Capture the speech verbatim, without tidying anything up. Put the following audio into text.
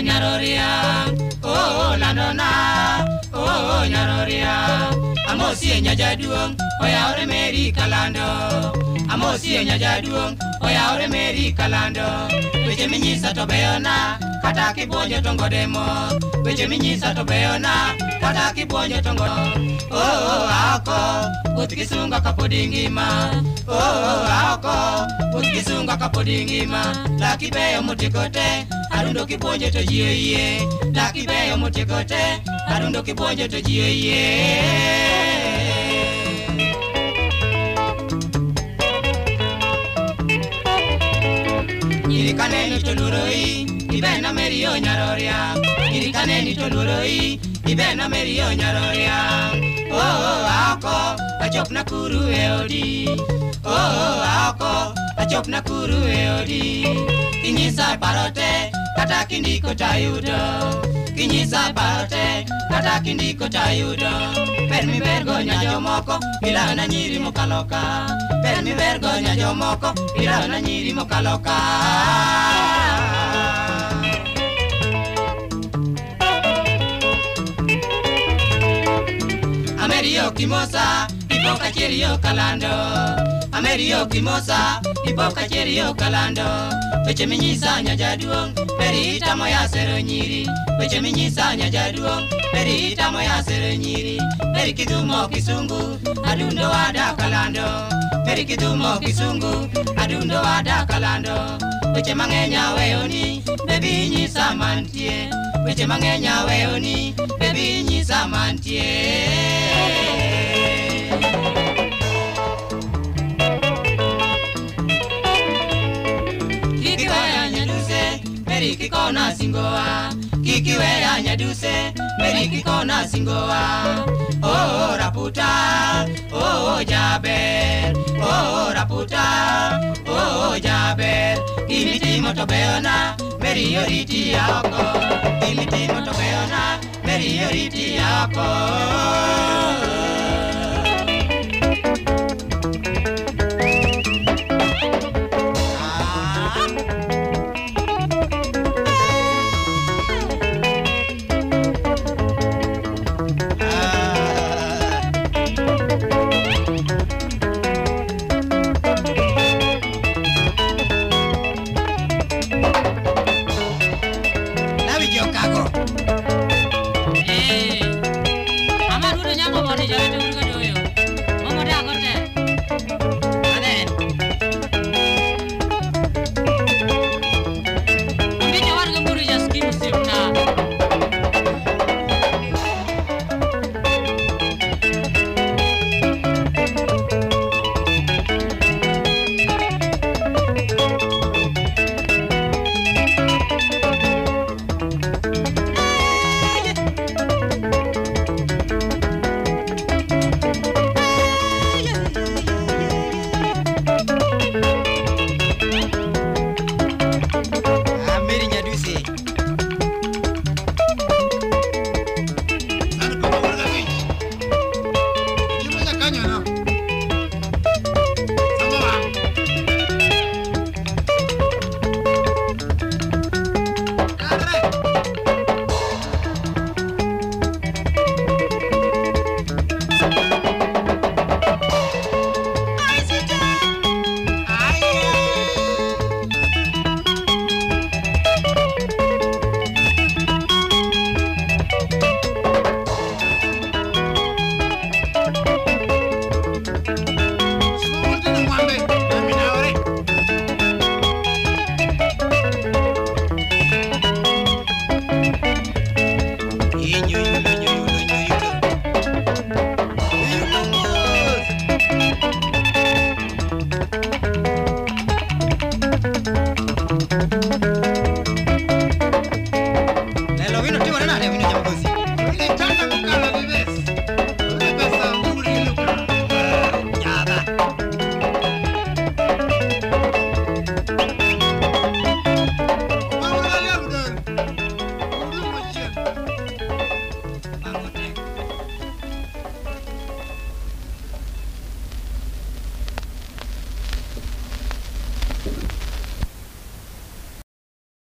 nyaroria, oh landona, oh nyaroria. Amosi nyajaduong, oya ore meri kalando. Amosi nyajaduong, oya ore meri kalando. Weche minyisa to beyona, kata kibuonjo tongo demo. Weche minyisa to beyona, kata kibuonjo tongo. Oh oh ako, utikisunga kapodi ngima. Oh oh ako, utikisunga kapodi ngima. Laki beyo mutikote, arundo kibuonjo to jiyo iye. Laki beyo mutikote, arundo kibuonjo to jiyo iye. Irikaneni toluroi, ibena merio nyaroria. Irikaneni toluroi, ibena merio nyaroria. Oh oh ako, achop nakuru eodi. Oh oh ako, achop nakuru eodi. Kinyisa parote, kata kindiko tayudo. Kinyisa parote, kata kindiko tayudo. Per mi vergogna jomoko, ilana nyiri mokaloka. Per mi vergogna jomoko, ilana nyiri mokaloka. Amerio kimosa, ipoka cherio kalando. Amerio kimosa, ipoka cherio kalando. Weche minyisa nyajaduong, peri itamo ya sero nyiri. Weche minyisa nyajaduong, peri itamo ya sero nyiri. Peri kidumo kisungu, adundo wada kalando. Peri kidumo kisungu, adundo wada kalando. Weche mangenya weoni, baby nyisa mantie. Weche mangenya weoni, baby nyisa mantie. Meri kikona singoa, kikiwe ya nyaduse, meri kikona singoa. Oh raputa, oh jaber, oh raputa, oh jaber. Imiti moto beona, meri yoriti yako. Imiti moto beona, meri yoriti yako.